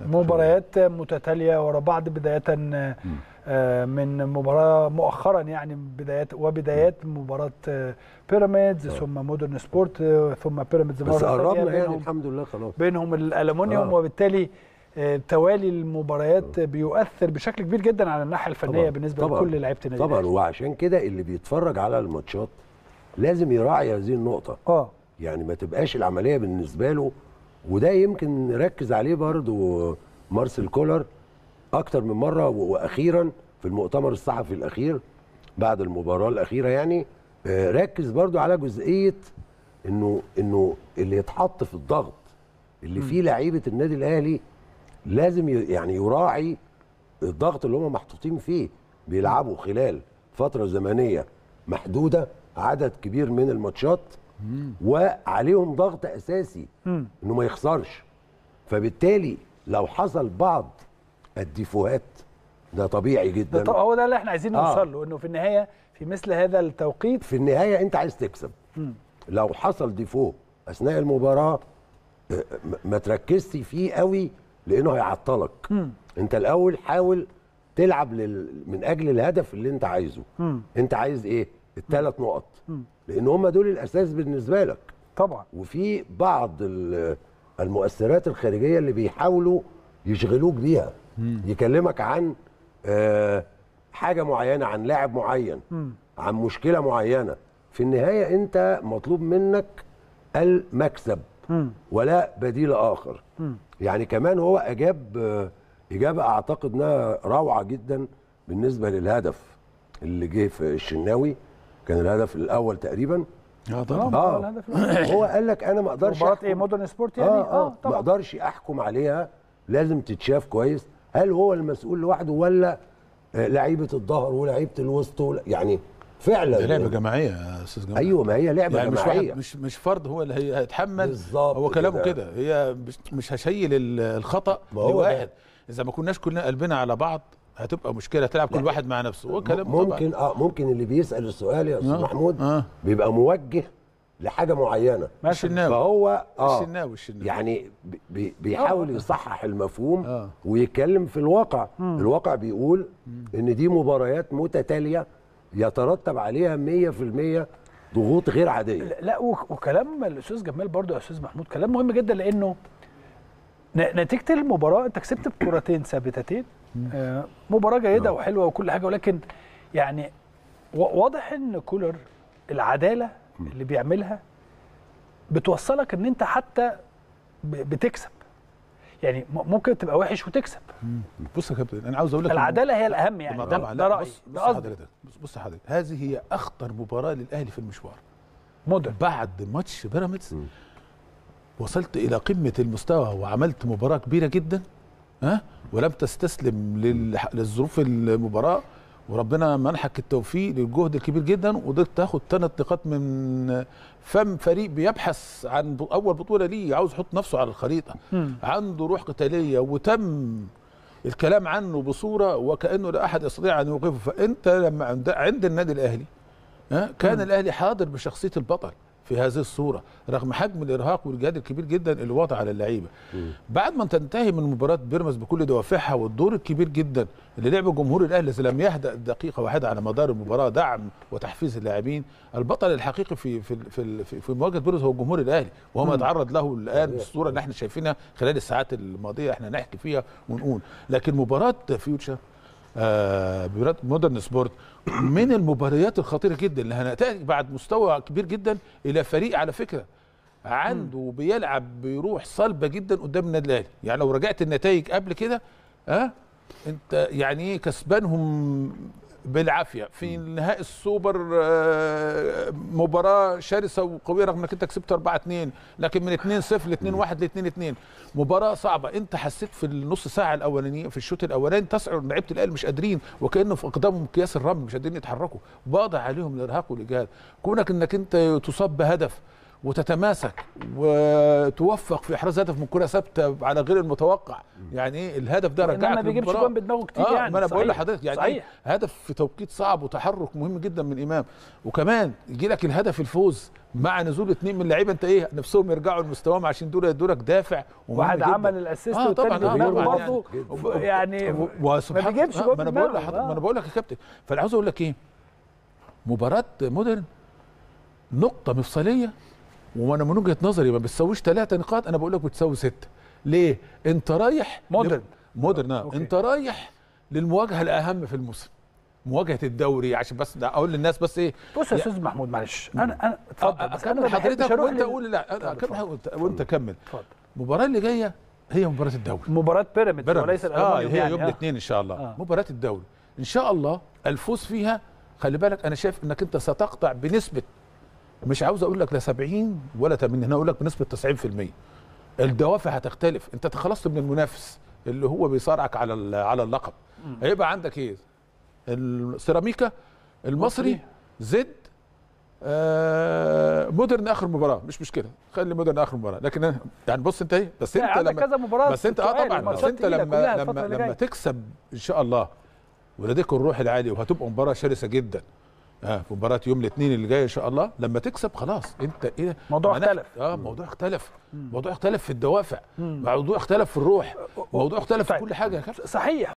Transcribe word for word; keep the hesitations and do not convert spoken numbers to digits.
مباريات متتاليه ورا بعض، بدايه من مباراه مؤخرا يعني بدايات وبدايات مباراه بيراميدز ثم مودرن سبورت ثم بيراميدز مره ثانيه، بس قربنا يعني الحمد لله خلاص بينهم الالومنيوم. آه. وبالتالي توالي المباريات بيؤثر بشكل كبير جدا على الناحيه الفنيه طبعًا. بالنسبه طبعًا. لكل لعيبه النادي طبعا. وعشان كده اللي بيتفرج على الماتشات لازم يراعي هذه النقطه. اه يعني ما تبقاش العمليه بالنسبه له، وده يمكن نركز عليه برضو مارسيل كولر اكتر من مره، واخيرا في المؤتمر الصحفي الاخير بعد المباراه الاخيره يعني ركز برضو على جزئيه انه انه اللي يتحط في الضغط اللي فيه لعيبه النادي الاهلي لازم يعني يراعي الضغط اللي هم محطوطين فيه. بيلعبوا خلال فتره زمنيه محدوده، عدد كبير من الماتشات، وعليهم ضغط اساسي انه ما يخسرش. فبالتالي لو حصل بعض الديفوهات ده طبيعي جدا. ده هو ده اللي احنا عايزين نوصل له، انه في النهايه في مثل هذا التوقيت في النهايه انت عايز تكسب. مم. لو حصل ديفو اثناء المباراه ما تركزش فيه قوي لانه هيعطلك. مم. انت الاول حاول تلعب لل... من اجل الهدف اللي انت عايزه. مم. انت عايز ايه؟ الثلاث نقط. مم. لان هم دول الاساس بالنسبه لك طبعا. وفي بعض المؤثرات الخارجيه اللي بيحاولوا يشغلوك بيها. مم. يكلمك عن آه حاجه معينه، عن لاعب معين، مم. عن مشكله معينه. في النهايه انت مطلوب منك المكسب. مم. ولا بديل اخر. مم. يعني كمان هو اجاب آه اجابه اعتقد انها روعه جدا بالنسبه للهدف اللي جه في الشناوي. كان الهدف الاول تقريبا. اه طبعا. اه هو قال لك انا ما اقدرش مباراه ايه مودرن سبورت يعني. اه, آه, آه طبعا ما اقدرش احكم عليها، لازم تتشاف كويس. هل هو المسؤول لوحده ولا آه لعيبه الظهر ولعيبه الوسط؟ يعني فعلا دي لعبه جماعيه يا استاذ جمال. ايوه ما هي لعبه يعني جماعيه، مش واحد مش مش فرد هو اللي هيتحمل. بالظبط هو كلامه كده، هي مش, مش هشيل الخطا لواحد. اذا ما كناش كلنا قلبنا على بعض هتبقى مشكله، تلعب كل واحد مع نفسه. هو كلام ممكن طبعا. اه ممكن اللي بيسال السؤال يا استاذ آه محمود آه بيبقى موجه لحاجه معينه. الشناوي فهو اه الشناوي الشناوي يعني بي بيحاول يصحح المفهوم آه. ويتكلم في الواقع. مم. الواقع بيقول مم. ان دي مباريات متتاليه يترتب عليها مية في المية ضغوط غير عاديه. لا وكلام الاستاذ جمال برضو يا استاذ محمود كلام مهم جدا، لانه نتيجه المباراه انت كسبت بكرتين ثابتتين، آه مباراه جيده وحلوه وكل حاجه، ولكن يعني واضح ان كولر العداله اللي بيعملها بتوصلك ان انت حتى بتكسب. يعني ممكن تبقى وحش وتكسب. بص يا كابتن انا عاوز اقول لك العداله هي الاهم يعني. ده, ده رايي. بص, بص حضرتك بص حضرتك هذه هي اخطر مباراه للاهلي في المشوار. مدن بعد ماتش بيراميدز وصلت الى قمه المستوى وعملت مباراه كبيره جدا، ها، ولم تستسلم للظروف المباراه، وربنا منحك التوفيق للجهد الكبير جدا، وقدرت تاخد ثلاث نقاط من فم فريق بيبحث عن اول بطوله ليه، عاوز يحط نفسه على الخريطه. م. عنده روح قتاليه وتم الكلام عنه بصوره وكانه لا احد يستطيع ان يوقفه. فانت لما عند, عند النادي الاهلي ها كان م. الاهلي حاضر بشخصيه البطل في هذه الصوره رغم حجم الارهاق والجهاد الكبير جدا اللي وضع على اللعيبه. بعد ما تنتهي من مباراه بيراميدز بكل دوافعها والدور الكبير جدا اللي لعبه جمهور الاهلي الذي لم يهدأ دقيقه واحده على مدار المباراه دعم وتحفيز اللاعبين، البطل الحقيقي في في في في, في مواجهه بيراميدز هو جمهور الاهلي، وهو ما يتعرض له الان بالصوره اللي احنا شايفينها خلال الساعات الماضيه احنا نحكي فيها ونقول. لكن مباراه فيوتشر آه مودرن سبورت من المباريات الخطيره جدا اللي هنحتاج بعد مستوى كبير جدا الى فريق على فكره عنده بيلعب بيروح صلبه جدا قدام النادي الاهلي. يعني لو رجعت النتائج قبل كده ها آه انت يعني ايه كسبانهم بالعافيه في نهائي السوبر. آه مباراه شرسه وقويه رغم انك انت كسبت أربعة اتنين، لكن من اتنين صفر ل اتنين واحد ل اتنين اتنين مباراه صعبه. انت حسيت في النص ساعه الاولانيه في الشوط الاولاني تشعر ان لعيبه الاهلي مش قادرين وكانه في اقدامهم اكياس الرمل مش قادرين يتحركوا، واضح عليهم الارهاق والاجهاد. كونك انك انت تصاب بهدف وتتماسك وتوفق في احراز هدف من كره ثابته على غير المتوقع. يعني ايه الهدف ده رجعك ما بيجيبش جون بدماغه كتير. آه يعني ما انا صحيح. بقول لحضرتك يعني صحيح. إيه هدف في توقيت صعب وتحرك مهم جدا من امام، وكمان يجي لك الهدف الفوز مع نزول اثنين من اللعيبه انت ايه نفسهم يرجعوا لمستواهم عشان دول دورك دافع واحد عمل الاسيست آه والتاني طبعا بدماغه طبعا برضه يعني, يعني ما بيجيبش جون. ما انا بقول لحضرتك ما انا بقول لك يا كابتن. فانا عاوز اقول لك ايه، مباراه مودرن نقطه مفصليه، وانا من وجهه نظري ما بتساويش ثلاثه نقاط، انا بقول لك بتساوي سته. ليه؟ انت رايح مودرن مودرن آه. انت رايح للمواجهه الاهم في الموسم، مواجهه الدوري. عشان بس اقول للناس بس ايه، بص يا استاذ محمود معلش انا انا اتفضل بس انا حضرتك وانت قول لا اكمل وانت كمل. اتفضل. المباراه اللي جايه هي مباراه الدوري، مباراه بيراميدز وليس اه هي يعني يوم آه. الاثنين ان شاء الله. آه. مباراه الدوري ان شاء الله الفوز فيها، خلي بالك انا شايف انك انت ستقطع بنسبه، مش عاوز اقول لك لا سبعين ولا ثمانين، انا اقول لك بنسبه تسعين في المية. الدوافع هتختلف، انت تخلصت من المنافس اللي هو بيصارعك على على اللقب. هيبقى عندك ايه؟ السيراميكا، المصري، زد، آه مودرن اخر مباراه، مش مشكله خلي مودرن اخر مباراه. لكن يعني بص انت ايه، بس انت لما كذا مباراه بس انت اه طبعا بس انت لما لما, لما تكسب ان شاء الله ولديك الروح العالي، وهتبقى مباراه شرسه جدا اه في مباراه يوم الاثنين اللي جاي ان شاء الله. لما تكسب خلاص انت ايه، موضوع اختلف. اه موضوع اختلف موضوع اختلف في الدوافع، موضوع اختلف في الروح، موضوع اختلف في كل حاجه يا كابتن. صحيح.